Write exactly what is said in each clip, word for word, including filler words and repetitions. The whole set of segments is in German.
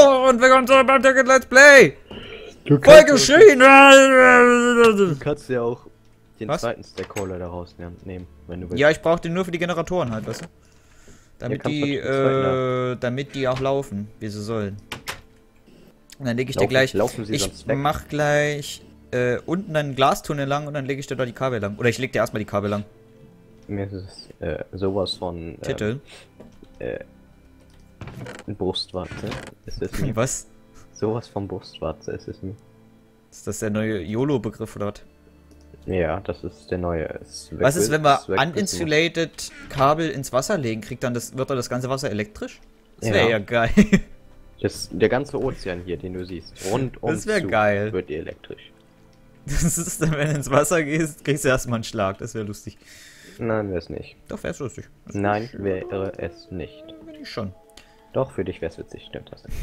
Hallo und willkommen zu beim Ticket Let's Play! Du Voll geschrien! Du kannst ja auch den Was? zweiten Stackholder da rausnehmen, wenn du willst. Ja, ich brauche den nur für die Generatoren halt, weißt du? Damit Ja, kannst die, du den zweiten äh, damit die auch laufen, wie sie sollen. Und dann lege ich Laufen- dir gleich, laufen sie ich sonst weg? mach gleich, äh, unten einen Glastunnel lang und dann lege ich dir da die Kabel lang. Oder ich leg dir erstmal die Kabel lang. Mir ist es äh, sowas von Titel. äh, Brustwarze. Ist es mir. Was? Sowas von Brustwarze ist es mir. Ist das der neue YOLO-Begriff oder was? Ja, das ist der neue. Es Was ist, wenn wir es weg- uninsulated Kabel ins Wasser legen? Kriegt dann das, wird dann das ganze Wasser elektrisch? Das wäre ja. Ja. geil. Das, der ganze Ozean hier, den du siehst, rund um Das wär geil. wird elektrisch. Das ist dann, wenn du ins Wasser gehst, kriegst du erstmal einen Schlag. Das wäre lustig. Nein, wäre es nicht. Doch, wäre es lustig. Das Nein, wär wäre es nicht. ich schon. Doch, für dich wäre es witzig, stimmt das.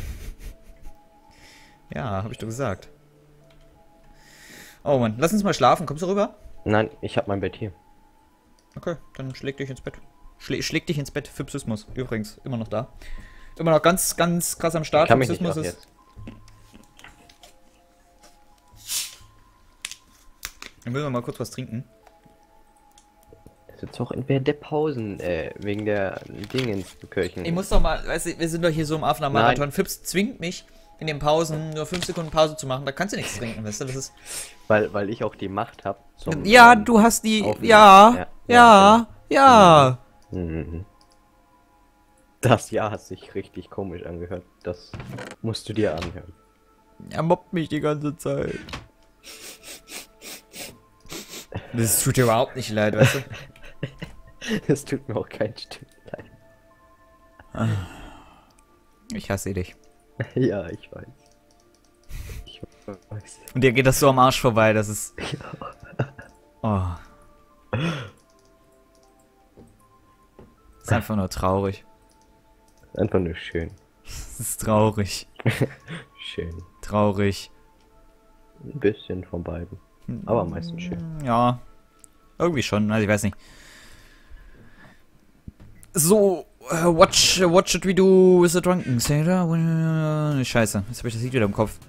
Ja, habe ich doch gesagt. Oh Mann, lass uns mal schlafen. Kommst du rüber? Nein, ich habe mein Bett hier. Okay, dann schläg dich ins Bett. Schlä schläg dich ins Bett. Phipsismus, übrigens, immer noch da. Immer noch ganz, ganz krass am Start. Ich kann mich nicht Phipsismus auch ist. jetzt. Dann müssen wir mal kurz was trinken. Es wird auch entweder der Pausen, äh, wegen der Dingens-Köchen. Ich muss doch mal, weißt du, wir sind doch hier so im Afner Marathon. Fips zwingt mich, in den Pausen nur fünf Sekunden Pause zu machen. Da kannst du nichts trinken, weißt du? Das ist. Weil, weil ich auch die Macht habe zum. Ja, ähm, du hast die. Aufnehmen. Ja, Ja, ja, ja. Mhm. Das Ja hat sich richtig komisch angehört. Das musst du dir anhören. Er mobbt mich die ganze Zeit. Das tut dir überhaupt nicht leid, weißt du? Es tut mir auch kein Stück leid. Ich hasse dich. Ja, ich weiß. Ich weiß. Und dir geht das so am Arsch vorbei, das ist. Oh. Ist einfach nur traurig. Einfach nur schön. Es ist traurig. Schön. Traurig. Ein bisschen von beiden. Aber meistens schön. Ja. Irgendwie schon, also ich weiß nicht. So, uh, what, sh what should we do with the drunken sailor? Uh, Scheiße, jetzt habe ich das Lied wieder im Kopf.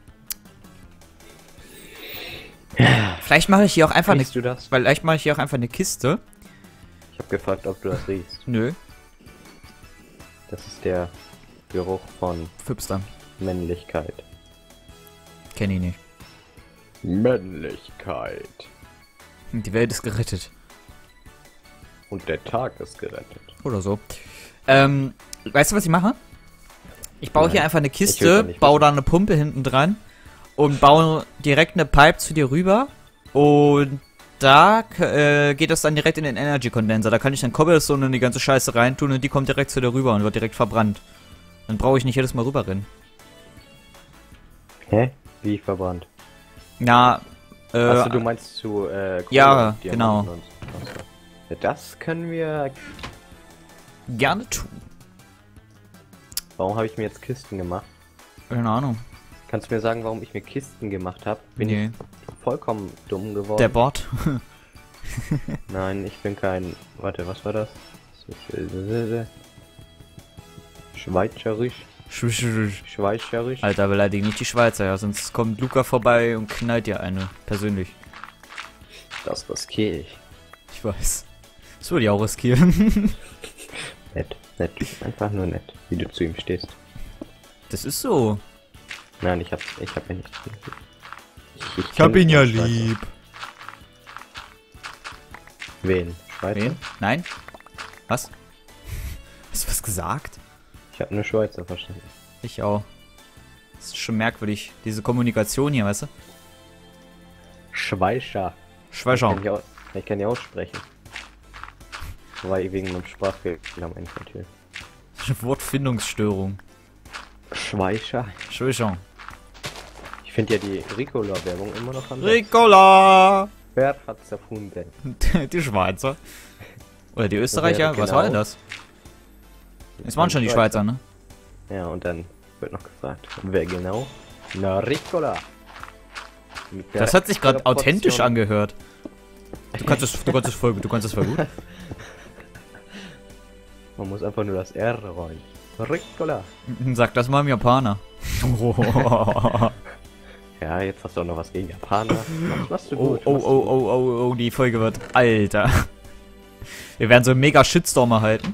Vielleicht mache ich hier auch einfach eine. Riechst du das? Vielleicht mache ich hier auch einfach eine Kiste. Ich habe gefragt, ob du das riechst. Nö, Das ist der Geruch von Fipster. Männlichkeit. Kenn ich nicht. Männlichkeit. Die Welt ist gerettet. Und der Tag ist gerettet. Oder so. Ähm, weißt du, was ich mache? Ich baue Nein, hier einfach eine ich will's Kiste, auch nicht baue wissen. da eine Pumpe hinten dran und baue direkt eine Pipe zu dir rüber. Und da äh, geht das dann direkt in den Energy Condenser. Da kann ich dann Cobblestone und die ganze Scheiße reintun und die kommt direkt zu dir rüber und wird direkt verbrannt. Dann brauche ich nicht jedes Mal rüberrennen. Hä? Wie verbrannt? Na, äh, Achso, du meinst zu, äh, Kohle ja, und Diamanten genau. und so. Ja, das können wir... gerne tun. Warum habe ich mir jetzt Kisten gemacht? Keine Ahnung. Kannst du mir sagen, warum ich mir Kisten gemacht habe? Bin Nee. ich vollkommen dumm geworden? Der Bot. Nein, ich bin kein... Warte, was war das? Schweizerisch? Schweizerisch? Alter, beleidige nicht die Schweizer, ja, sonst kommt Luca vorbei und knallt dir eine. Persönlich. Das riskiere ich. Ich weiß. Das würde ich auch riskieren. Nett, nett. Einfach nur nett, wie du zu ihm stehst. Das ist so. Nein, ich hab, ich hab ihn nicht. Ich, Ich hab kenn ihn ja einen Schweizer. lieb. Wen? Schweizer? Wen? Nein? Was? Hast du was gesagt? Ich hab nur Schweizer verstanden. Ich auch. Das ist schon merkwürdig, diese Kommunikation hier, weißt du? Schweizer. Schweizer. Kann ich, auch, ich kann ja aussprechen. Weil wegen meinem Sprachfehler am Ende natürlich. Wortfindungsstörung. Schweizer. Schweizer. Ich finde ja die Ricola-Werbung immer noch an. Ricola! Wer hat's erfunden? Die Schweizer. Oder die Österreicher? Wer Was war denn genau? das? Es waren schon die Schweizer, ne? Ja, und dann wird noch gefragt, wer genau? Na, Ricola. Mit der Das hat sich gerade Portion- authentisch angehört. Du kannst es, du kannst es voll, du kannst es voll gut. Man muss einfach nur das R rein. Ricola. Sag das mal im Japaner. Ja, jetzt hast du auch noch was gegen Japaner. Was machst du Oh, gut? oh, machst du oh, gut. oh, oh, oh, die Folge wird... Alter. Wir werden so einen mega Shitstorm erhalten.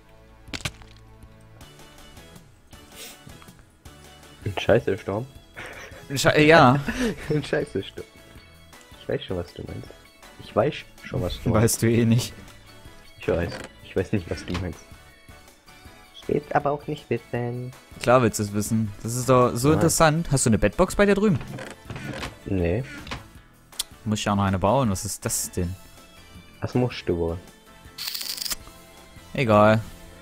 Ein Scheiße-Sturm. Sche ja. Ein Scheiße-Sturm. Ich weiß schon, was du meinst. Ich weiß schon, was du meinst. Weißt du eh nicht. Ich weiß. Ich weiß nicht, was du meinst. Ich will es aber auch nicht wissen. Klar willst du es wissen. Das ist doch so Nein. interessant. Hast du eine Bedbox bei dir drüben? Nee. Muss ich auch noch eine bauen. Was ist das denn? Was musst du wohl? Egal.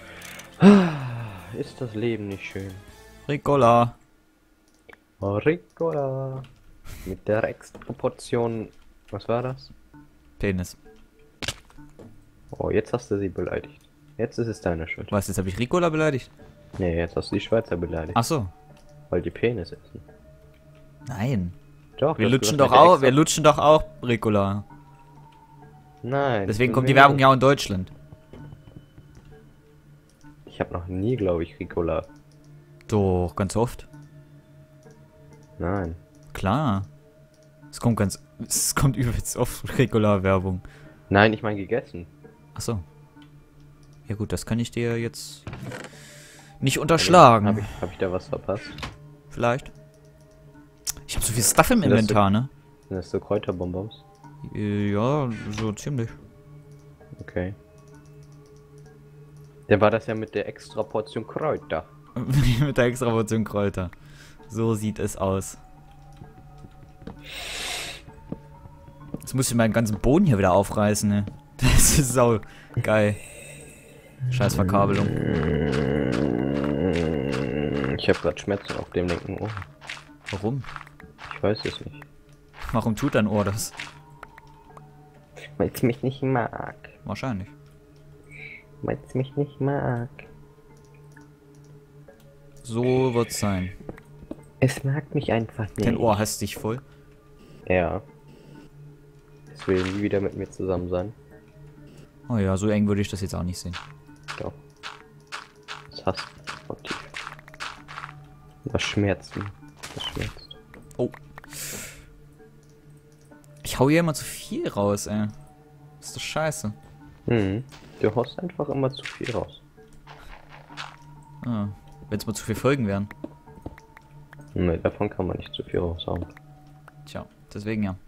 Ist das Leben nicht schön? Ricola. Oh, Ricola. Mit der Extraportion. Was war das? Penis. Oh, jetzt hast du sie beleidigt. Jetzt ist es deine Schuld. Was, jetzt habe ich Ricola beleidigt? Nee, jetzt hast du die Schweizer beleidigt. Ach so. Weil die Penis essen. Nein. Doch, Wir du hast lutschen gesagt, doch mit der auch, Extra- wir lutschen doch auch Ricola. Nein. Deswegen du kommt die willst- Werbung ja auch in Deutschland. Ich habe noch nie, glaube ich, Ricola. Doch, ganz oft. Nein. Klar. Es kommt ganz, es kommt übelst oft Ricola-Werbung. Nein, ich meine gegessen. Ach so. Ja gut, das kann ich dir jetzt nicht unterschlagen. Habe ich, hab ich da was verpasst? Vielleicht. Ich habe so viel Stuff im Sind das Inventar, ne? Sind das so Kräuterbonbons? Äh, Ja, so ziemlich. Okay. Dann war das ja mit der extra Portion Kräuter. Mit der extra Portion Kräuter. So sieht es aus. Jetzt muss ich meinen ganzen Boden hier wieder aufreißen, ne? Das ist sau geil. Scheiß Verkabelung. Ich habe gerade Schmerzen auf dem linken Ohr. Warum? Ich weiß es nicht. Warum tut dein Ohr das? Weil es mich nicht mag. Wahrscheinlich. Weil es mich nicht mag. So wird's sein. Es mag mich einfach nicht. Dein Ohr hasst dich voll. Ja. Es will nie wieder mit mir zusammen sein. Oh ja, so eng würde ich das jetzt auch nicht sehen. Doch. Das hasst Motiv. Das schmerzt mich. Das schmerzt. Oh. Ich hau hier immer zu viel raus, ey. Das ist doch scheiße. Hm. Du haust einfach immer zu viel raus. Ah, wenn es mal zu viel Folgen wären. Ne, davon kann man nicht zu viel raushauen. Tja, deswegen ja.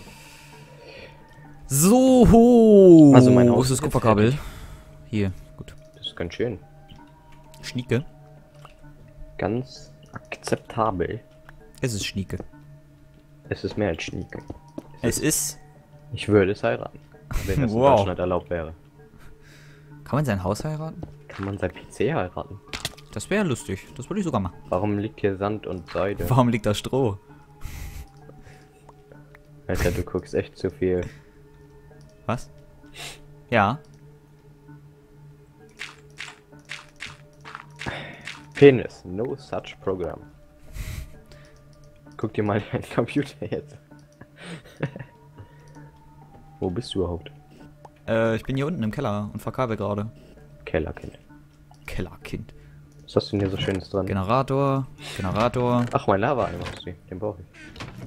So, Also mein wo Haus ist das ist jetzt Kupferkabel? fertig. Hier, gut. Das ist ganz schön. Schnieke. Ganz akzeptabel. Es ist Schnieke. Es ist mehr als Schnieke. Es ist. Ich würde es heiraten. Wenn das in Wow. Deutschland erlaubt wäre. Kann man sein Haus heiraten? Kann man sein P C heiraten? Das wäre lustig. Das würde ich sogar machen. Warum liegt hier Sand und Seide? Warum liegt da Stroh? Alter, du guckst echt zu viel. Was? Ja. Penis. No such program. Guck dir mal deinen Computer jetzt. Wo bist du überhaupt? Äh, ich bin hier unten im Keller und verkabel gerade. Kellerkind. Kellerkind. Was hast du denn hier so Schönes dran? Generator. Generator. Ach, mein Lava-Eimer hast du. Den brauche ich.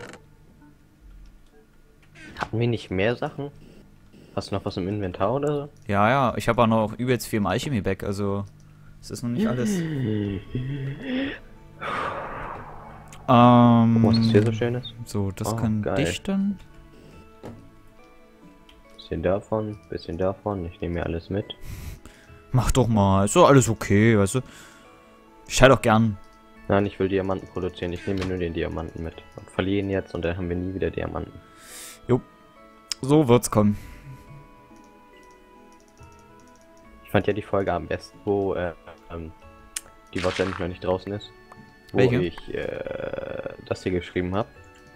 Hatten wir nicht mehr Sachen? Hast du noch was im Inventar oder so? Ja, ja. Ich habe auch noch übelst viel im Alchemie-Bag. Also, es ist noch nicht alles. Ähm. Was ist hier so Schönes? So, das Oh, kann geil. dichten. Bisschen davon, bisschen davon. Ich nehme mir alles mit. Mach doch mal. Ist doch alles okay, weißt du? Ich schall doch gern. Nein, ich will Diamanten produzieren. Ich nehme mir nur den Diamanten mit. Und verliere ihn jetzt und dann haben wir nie wieder Diamanten. So wird's kommen. Ich fand ja die Folge am besten, wo äh, ähm, die wahrscheinlich noch nicht draußen ist. Wo Welche? ich äh, das hier geschrieben habe.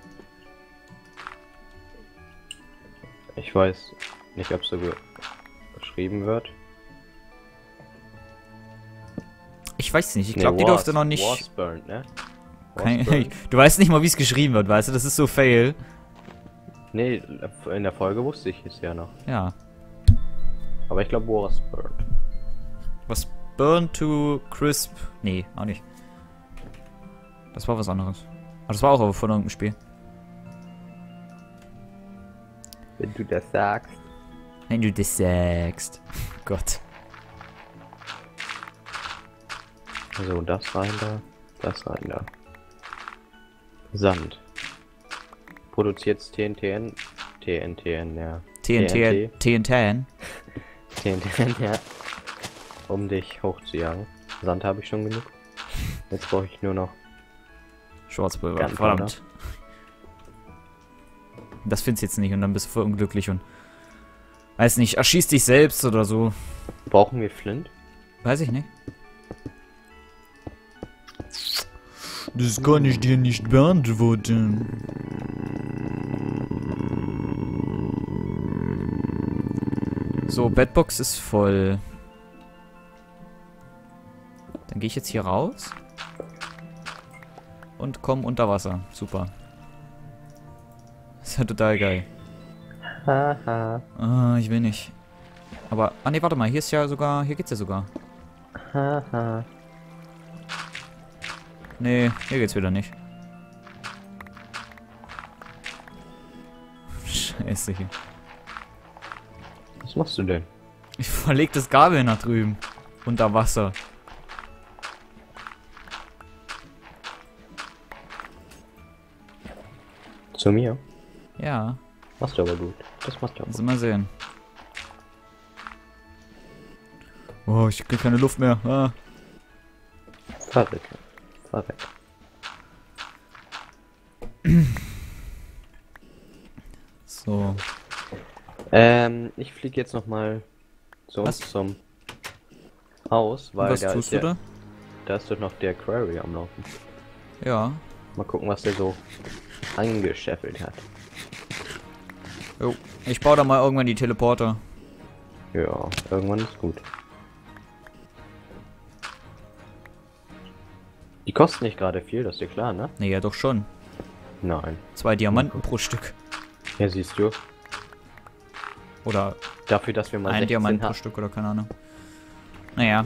Ich weiß nicht, ob so ge geschrieben wird. Ich weiß nicht. Ich Nee, glaube, die Wars- durfte noch nicht. Warsburn, ne? Kein, Warsburn? du weißt nicht mal, wie es geschrieben wird, weißt du? Das ist so fail. Nee, in der Folge wusste ich es ja noch. Ja. Aber ich glaube Warsburn. Was Burn to crisp. Nee, auch nicht. Das war was anderes. Aber das war auch von irgendeinem Spiel. Wenn du das sagst. Wenn du das sagst. Gott. Also das rein da, das rein da. Sand. Produziert's T N T N. T N T N, ja. T N T. T N T N. T N T N, ja. Um dich hochzujagen. Sand habe ich schon genug. Jetzt brauche ich nur noch Schwarzpulver. Verdammt. Das findest du jetzt nicht und dann bist du voll unglücklich und weiß nicht, erschieß dich selbst oder so. Brauchen wir Flint? Weiß ich nicht. Das kann ich dir nicht beantworten. So, Bedbox ist voll. Dann gehe ich jetzt hier raus. Und komm unter Wasser. Super. Das ist ja total geil. Haha. Ah, ich will nicht. Aber, ah ne, warte mal, hier ist ja sogar, hier geht's ja sogar. Haha. Nee, hier geht's wieder nicht. Scheiße hier. Was machst du denn? Ich verleg das Gabel nach drüben. Unter Wasser. Zu mir? Ja. Machst du aber gut. Das machst du aber Lass gut. mal sehen. Oh, ich krieg keine Luft mehr. Ah. Fahr weg. Fahr weg. So. Ähm, ich fliege jetzt nochmal zu uns Was? zum Haus, weil Was da tust ist du ja, da? da ist doch noch der Quarry am Laufen. Ja. Mal gucken, was der so angeschäffelt hat. Jo. Ich baue da mal irgendwann die Teleporter. Ja, irgendwann ist gut. Die kosten nicht gerade viel, das ist dir klar, ne? Ne, ja doch schon. Nein. Zwei Diamanten pro Stück. Ja, siehst du. Oder Dafür, dass wir mal ein sechzehn Diamant pro haben. Stück oder keine Ahnung. Naja.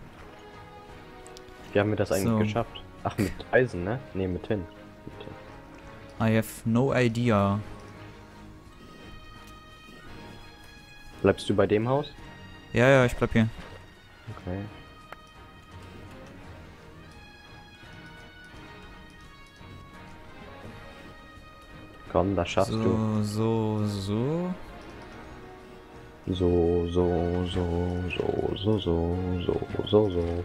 Wie haben wir das eigentlich So. geschafft? Ach, mit Eisen, ne? Ne, mit Tin. Mit Tin. I have no idea. Bleibst du bei dem Haus? Ja, ja, ich bleib hier. Okay. Komm, das schaffst du. So, so, so. So, so, so, so, so, so, so, so, so.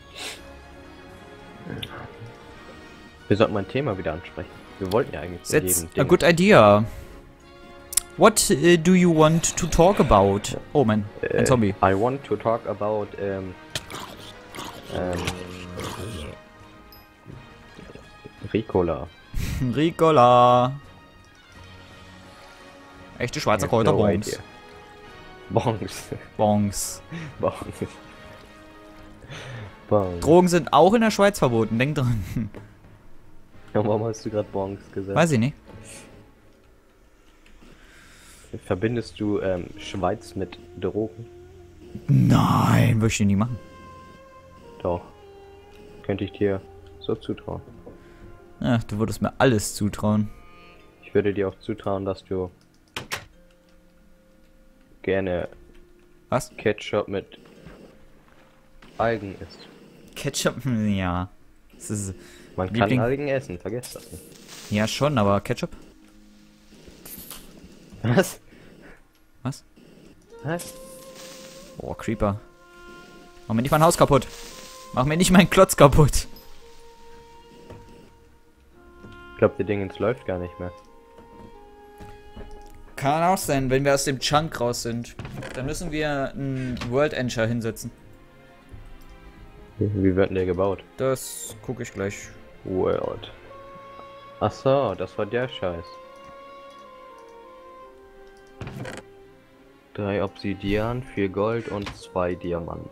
Wir sollten mal ein Thema wieder ansprechen. Wir wollten ja eigentlich zu That's jedem a Ding- good idea. What uh, do you want to talk about? Oh man, Äh, ein Zombie. I want to talk about ähm, ähm, Ricola. Ricola. Echte Schweizer I have no Kräuterbons. idea. Bongs. Bons. Bongs. Bongs. Drogen sind auch in der Schweiz verboten, denk dran. Ja, warum hast du gerade Bongs gesagt? Weiß ich nicht. Verbindest du ähm, Schweiz mit Drogen? Nein, würde ich nie machen. Doch. Könnte ich dir so zutrauen. Ja, du würdest mir alles zutrauen. Ich würde dir auch zutrauen, dass du gerne Was? Ketchup mit Algen isst. Ketchup? Hm, ja. Das ist, Man Liebling- kann Algen essen, vergesst das nicht. ja schon, aber Ketchup? Was? Was? Was? Oh, Creeper. Mach mir nicht mein Haus kaputt. Mach mir nicht meinen Klotz kaputt. Ich glaube, der Dingens läuft gar nicht mehr. Kann auch sein, wenn wir aus dem Chunk raus sind. Dann müssen wir einen World Encher hinsetzen. Wie wird denn der gebaut? Das gucke ich gleich. World. Ach so, das war der Scheiß. Drei Obsidian, vier Gold und zwei Diamanten.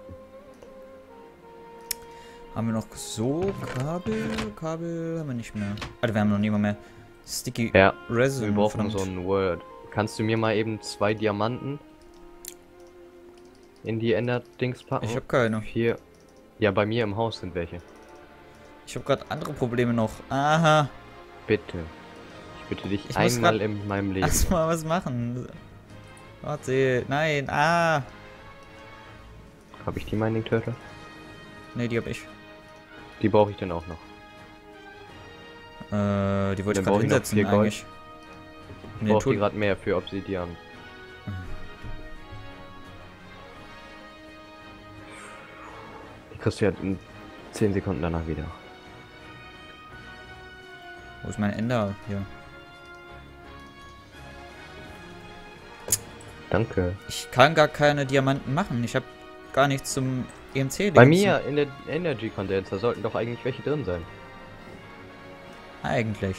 Haben wir noch so Kabel? Kabel haben wir nicht mehr. Alter, wir haben noch nie mal mehr. Sticky Ja, Resin. wir brauchen verdammt. so ein Word. Kannst du mir mal eben zwei Diamanten in die Ender-Dings packen? Ich hab keine. Vier. Ja, bei mir im Haus sind welche. Ich habe gerade andere Probleme noch. Aha. Bitte. Ich bitte dich Ich muss einmal grad in meinem Leben. Erstmal was machen. Warte, nein, ah. Habe ich die Mining Turtle? Ne, die hab ich. Die brauche ich dann auch noch. Äh, die wollte Dann ich gerade brauche ich noch hinsetzen vier Gold. eigentlich. Ich Nee, brauche tu- die gerade mehr für Obsidian. Die kriegst du ja in zehn Sekunden danach wieder. Wo ist mein Ender? Hier. Danke. Ich kann gar keine Diamanten machen. Ich habe gar nichts zum E M C. Bei mir in der Energy Condenser sollten doch eigentlich welche drin sein. Eigentlich.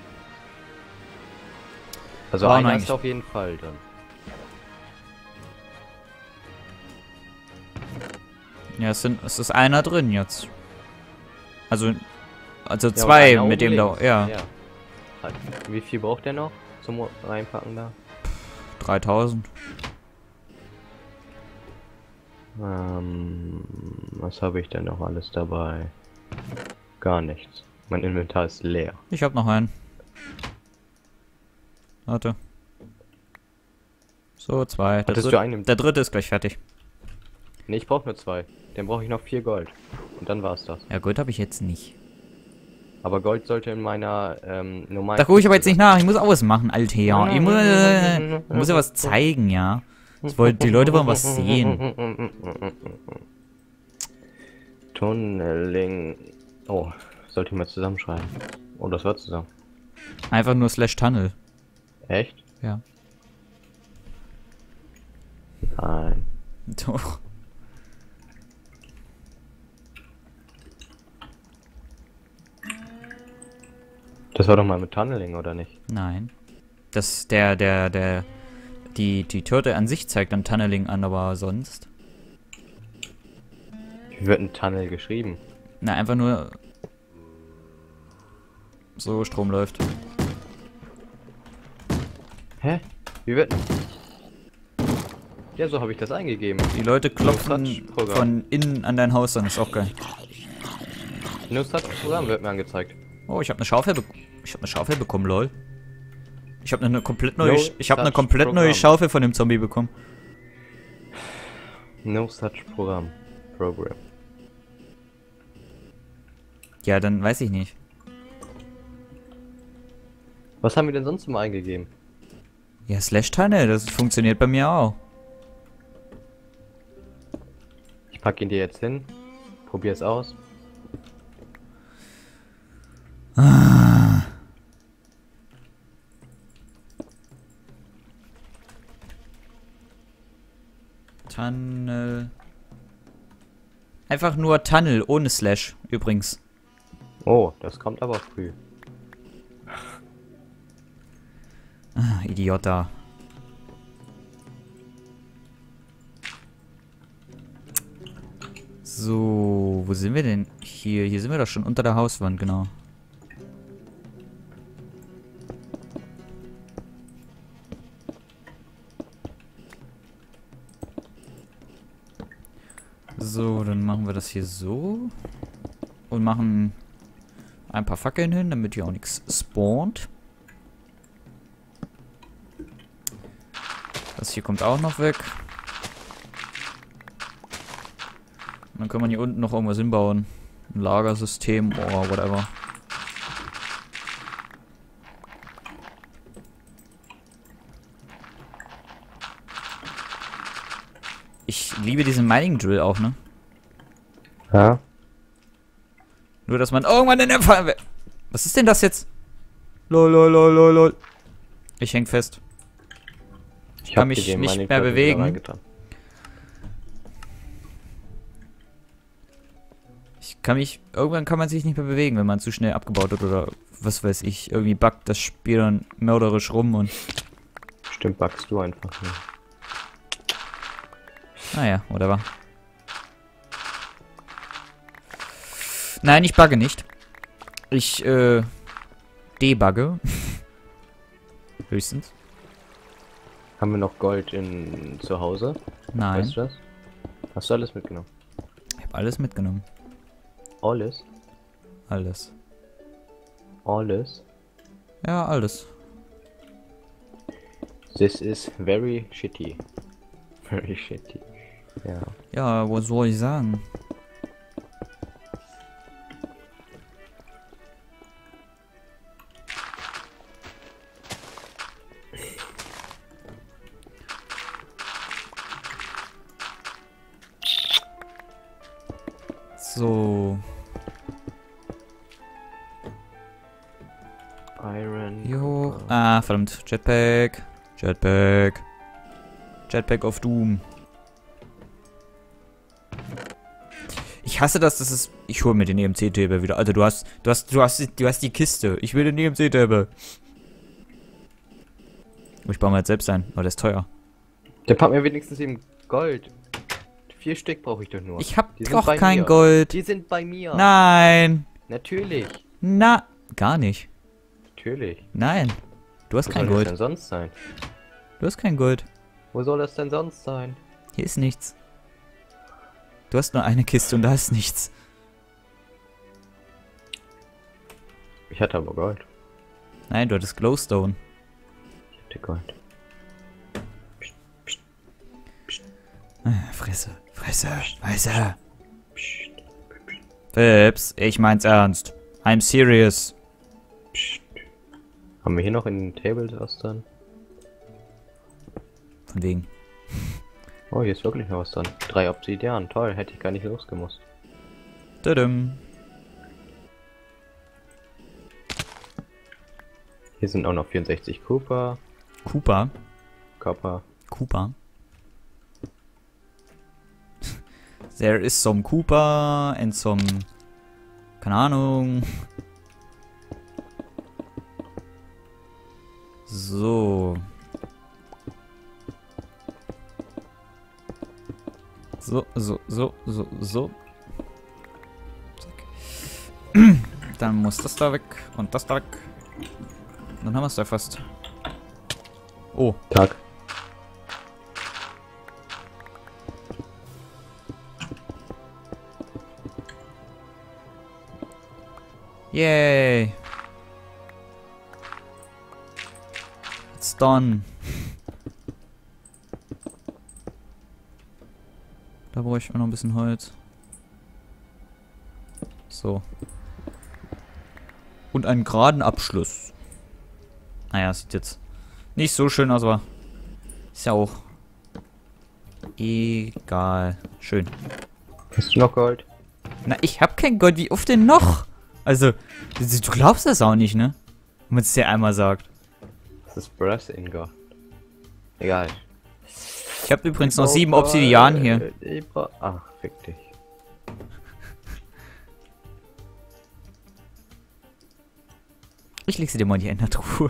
Also War einer eigentlich- ist auf jeden Fall drin. Ja, es, sind, es ist einer drin jetzt. Also, also Ja, und zwei einer mit oben dem da. links. Ja, ja. Wie viel braucht der noch zum Reinpacken da? dreitausend. Ähm, was habe ich denn noch alles dabei? Gar nichts. Mein Inventar ist leer. Ich habe noch einen. Warte. So, zwei. Der, Hattest dritt- du einen im- der dritte ist gleich fertig. Ne, ich brauche nur zwei. Dann brauche ich noch vier Gold. Und dann war's das. Ja, Gold habe ich jetzt nicht. Aber Gold sollte in meiner ähm, normalen... Da gucke ich aber jetzt nicht nach. Ich muss ausmachen, Alter. Ich muss, äh, ich muss ja was zeigen, ja. Das wollt, die Leute wollen was sehen. Tunneling. Oh, sollte ich mal zusammenschreiben. Oh, das war zusammen. Einfach nur slash Tunnel. Echt? Ja. Nein. Doch. Das war doch mal mit Tunneling, oder nicht? Nein. Das, der, der, der, die, die Torte an sich zeigt dann Tunneling an, aber sonst. Wie wird ein Tunnel geschrieben? Na, einfach nur so Strom läuft. Hä? Wie wird... Ja, so habe ich das eingegeben. Die Leute klopfen Touch-Programm. von innen an dein Haus, dann ist auch geil. Nur das Programm wird mir angezeigt. Oh, ich habe eine Schaufel, be ich habe eine Schaufel bekommen, lol. Ich habe eine komplett neue, No Sch ich habe eine such komplett neue Programm. Schaufel von dem Zombie bekommen. No such Programm. Program. Ja, dann weiß ich nicht. Was haben wir denn sonst immer eingegeben? Ja, Slash Tunnel, das funktioniert bei mir auch. Ich pack ihn dir jetzt hin. Probier es aus. Tunnel. Einfach nur Tunnel ohne Slash, übrigens. Oh, das kommt aber früh. Ah, Idiot da. So, wo sind wir denn? Hier, hier sind wir doch schon unter der Hauswand, genau. So, dann machen wir das hier so. Und machen ein paar Fackeln hin, damit hier auch nichts spawnt. Das hier kommt auch noch weg. Und dann kann man hier unten noch irgendwas hinbauen. Ein Lagersystem oder whatever. Ich liebe diesen Mining Drill auch, ne? Ja? Nur, dass man irgendwann in der Fall... Was ist denn das jetzt? Lol, lol, lol, lol, lol. Ich häng fest. Ich kann hab mich dir den nicht Mining mehr Turtle bewegen. wieder reingetan. Ich kann mich... Irgendwann kann man sich nicht mehr bewegen, wenn man zu schnell abgebaut hat oder was weiß ich. Irgendwie buggt das Spiel dann mörderisch rum und... Stimmt, backst du einfach nur. Naja, whatever. Nein, ich bugge nicht. Ich, äh... debugge. Höchstens. Haben wir noch Gold in zu Hause? Nein. Weißt du das? Hast du alles mitgenommen? Ich habe alles mitgenommen. Alles? Alles. Alles? Ja, alles. This is very shitty. Very shitty. Ja. Ja, was soll ich sagen? So. Iron. Jo. Ah, verdammt. Jetpack. Jetpack. Jetpack of Doom. Ich hasse das, das ist. Ich hole mir den E M C-Tabel wieder. Alter, du hast. Du hast. Du hast. Du hast die Kiste. Ich will den E M C-Tabel. Ich baue mal jetzt selbst ein, aber der ist teuer. Der packt mir wenigstens eben Gold. Vier Stück brauche ich doch nur. Ich hab Die sind doch bei kein mir. Gold. Die sind bei mir. Nein. Natürlich. Na. Gar nicht. Natürlich. Nein. Du hast Wo kein soll Gold. das denn sonst sein? Du hast kein Gold. Wo soll das denn sonst sein? Hier ist nichts. Du hast nur eine Kiste und da ist nichts. Ich hatte aber Gold. Nein, du hattest Glowstone. Ich hatte Gold. Ah, Fresse, Fresse, Fresse. Psst. Phipps, ich mein's ernst. I'm serious. Psst. Haben wir hier noch in den Tables was dran? Von wegen. Oh, hier ist wirklich noch was dran. Drei Obsidian, toll, hätte ich gar nicht losgemusst. Tudum. Hier sind auch noch vierundsechzig Cooper. Cooper. Copper. Cooper. There is some Cooper and some... Keine Ahnung. So. So, so, so, so, so. Zack. Dann muss das da weg und das da weg. Dann haben wir es da fast. Oh. Tag. Yay. It's done. Da brauche ich auch noch ein bisschen Holz. So. Und einen geraden Abschluss. Naja, sieht jetzt nicht so schön aus, aber ist ja auch egal. Schön. Hast du noch Gold? Na, ich hab kein Gold. Wie oft denn noch? Also, du glaubst das auch nicht, ne? Wenn man es dir einmal sagt. Das ist Brass in Gold. Egal. Ich habe übrigens noch sieben Obsidian hier. Ach, fick dich. Ich leg sie dir mal in die Endertruhe.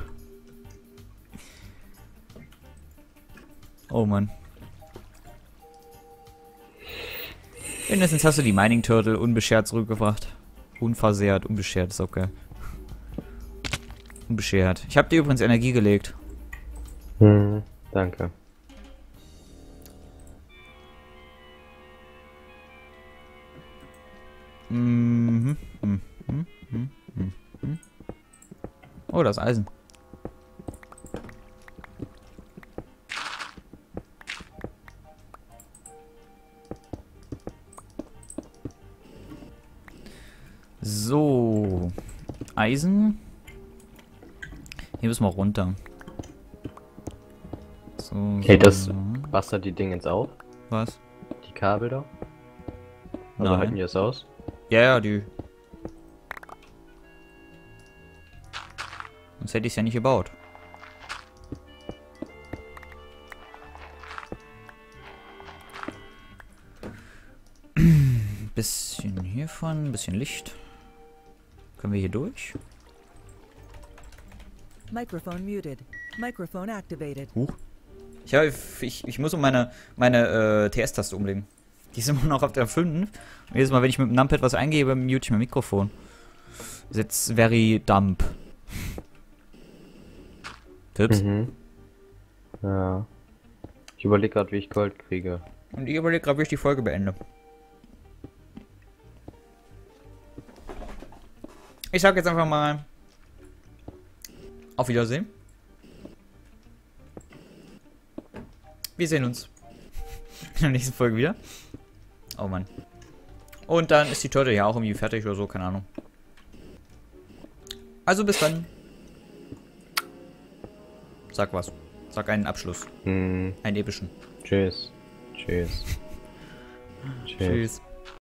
Oh Mann. Mindestens hast du die Mining Turtle unbeschert zurückgebracht. Unversehrt, unbeschert, ist okay. Unbeschert. Ich habe dir übrigens Energie gelegt. Hm, danke. Mhm. Mhm. Mhm. Mhm. Mhm. Oh, das Eisen. So. Eisen. Hier müssen wir runter. So, Hey, so, das so. Wasser die Dinge jetzt auf? Was? Die Kabel da? Also Nein. halten die das aus? Ja, ja, die. Sonst hätte ich es ja nicht gebaut. Bisschen hiervon, bisschen Licht. Können wir hier durch? Microphone muted. Microphone activated. Huch. Ich, hab, ich, ich muss um meine, meine äh, T S-Taste umlegen. Die ist immer noch auf der fünf. Und jedes Mal, wenn ich mit dem Numpad was eingebe, mute ich mein Mikrofon. That's very dumb. Tipps? Mhm. Ja. Ich überlege gerade, wie ich Gold kriege. Und ich überlege gerade, wie ich die Folge beende. Ich sag jetzt einfach mal auf Wiedersehen. Wir sehen uns in der nächsten Folge wieder. Oh Mann. Und dann ist die Torte ja auch irgendwie fertig oder so, keine Ahnung. Also bis dann. Sag was. Sag einen Abschluss. Hm, Einen epischen. tschüss. Tschüss. Tschüss. Tschüss.